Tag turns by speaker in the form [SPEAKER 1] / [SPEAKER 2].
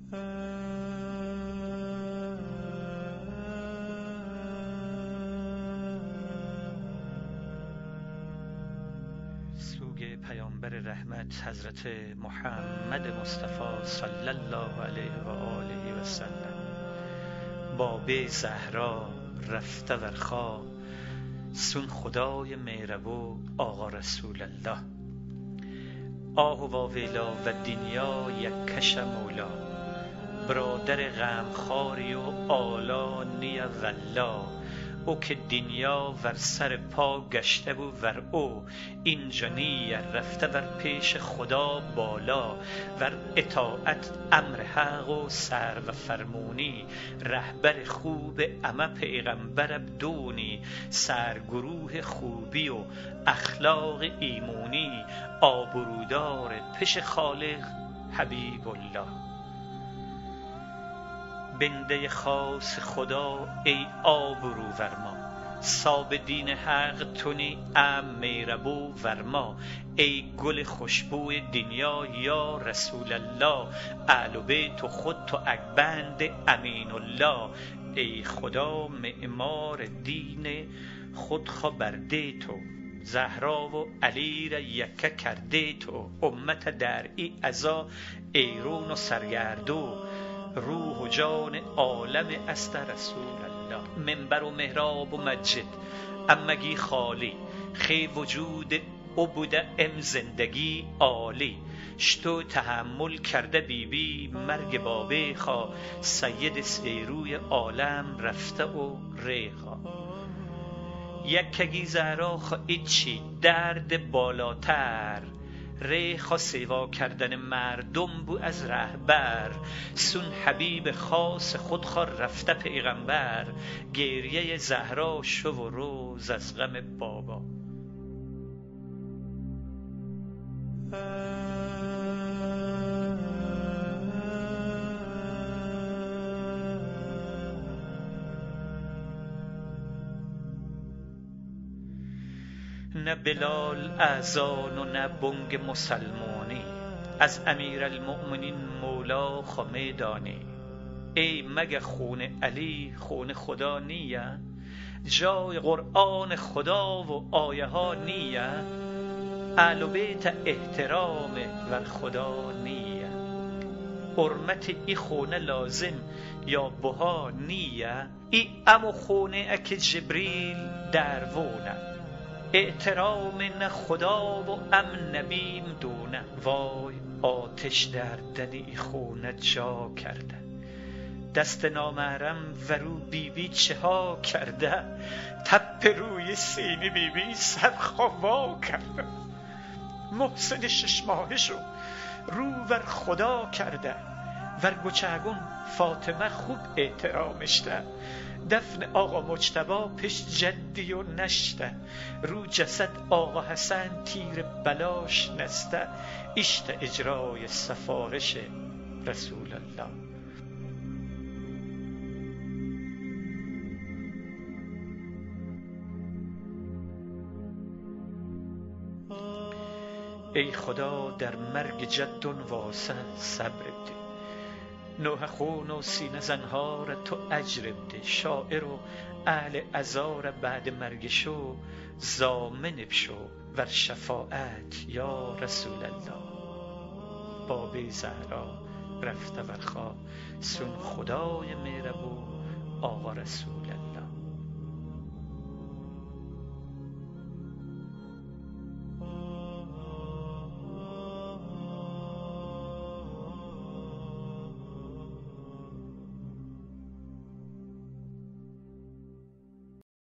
[SPEAKER 1] سوگ پیامبر رحمت حضرت محمد مصطفی صلی الله علیه و آله و سلم. باب زهرا رفته ورخا، سون خدای مهربو آقا رسول الله. آه و ویلا و دنیا یک کش مولا، برادر غمخواری و آلا نی والله. او که دنیا ور سر پا گشته بو ور او اینجا نی رفته ور پیش خدا بالا. ور اطاعت امر حق و سر و فرمونی، رهبر خوب امه پیغمبر بدونی. سرگروه خوبی و اخلاق ایمونی، آبرودار پیش خالق حبیب الله. بنده خاص خدا ای آبرو ورما، صاب دین حق تونی ام میربو ورما. ای گل خوشبوی دنیا یا رسول الله، اهل بیت و خود تو اکبند امین الله. ای خدا معمار دین خود خبرده تو، زهرا و علی را یکه کرده تو. امت در ای ازا ایرون و سرگردو، روح و جان عالم است رسول الله. منبر و محراب و مسجد امگی خالی، خی وجود او بوده ام زندگی عالی. شتو تحمل کرده بیبی مرگ بابه خوا، سید سیروی عالم رفته و ریخا. یکگی زهرا خوا ایچی درد بالاتر، ریخا سیوا کردن مردم بو از رهبر. سون حبیب خاص خود خوا رفته پیغمبر، گریه زهرا شو و روز از غم بابا. نه بلال اذان و نه بنگ مسلمانی، از امیرالمؤمنین مولا خمه دانی. ای مگه خون علی خون خدا نیه، جای قرآن خدا و آیه ها نیه. اهل بیت احترام ور خدا نیه، حرمت ای خونه لازم یا بها نیه. ای امو خونه اک جبریل درونه، احترام نه خدا و ام نبیم دونه. وای آتش در دل خونه جا کرده، دست نامحرم ورو بیبی چه ها کرده. تپ روی سینه بیبی سر خوا کرده، محسن 6 ماهشو رو ور خدا کرده. ور گچگون فاطمه خوب احترامش ده، دفن آقا مجتبی پیش جدی و نشته. رو جسد آقا حسن تیر بلاش نسته، اشت اجرای سفارش رسول الله. ای خدا در مرگ جد واسه صبر بده، نوح خون و سینه زنها را تو اجر بده. شاعر و اهل عزا بعد مرگشو ضامن بشو ور شفاعت یا رسول الله. باب زهرا رفته ورخا، سون خدای مهربون آقا رسول الله.